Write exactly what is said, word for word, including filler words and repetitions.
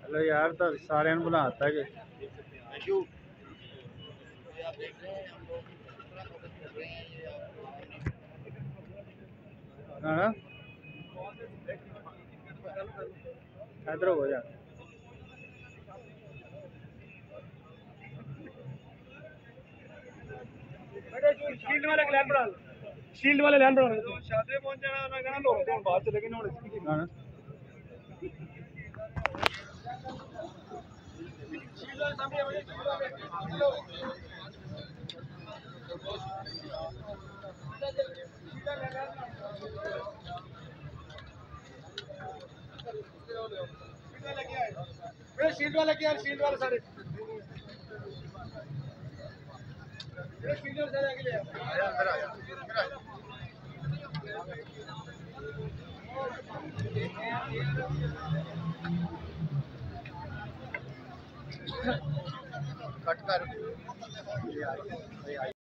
चलो यार तो सारे ने बनाता है थैंक यू। आप देख रहे हैं हम लोग कितना फोकस कर रहे हैं ये हाँ इधर हो जा। शील्ड वाले लैंड बना शील्ड वाले लैंड बना शादी पहुंच जाना ना कहना लोग तो बाहर चले गए ना इसकी हाँ शील्ड वाले सामने शील्ड वाले क्या शील्ड वाले सारे शील्ड वाले सारे आगे ले आया अंदर आया कट कर